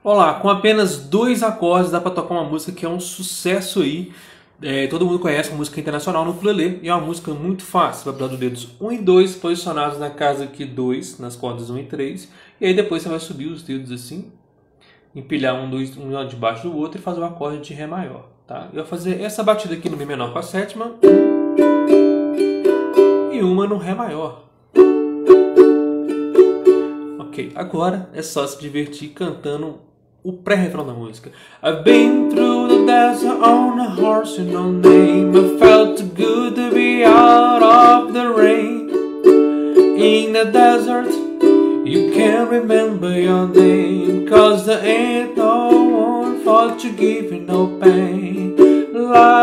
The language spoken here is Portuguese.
Olá, com apenas dois acordes dá pra tocar uma música que é um sucesso aí. Todo mundo conhece uma música internacional no ukulele e é uma música muito fácil. Vai precisar dos dedos 1 e 2 posicionados na casa aqui 2, nas cordas 1 e 3. E aí depois você vai subir os dedos assim, empilhar um debaixo do outro e fazer o acorde de Ré maior. Tá? Eu vou fazer essa batida aqui no Mi menor com a sétima e uma no Ré maior. Ok, agora é só se divertir cantando o pré-refrão da música. I've been through the desert on a horse with no name. I felt too good to be out of the rain. In the desert, you can't remember your name, 'cause there ain't no one for to give you no pain. Life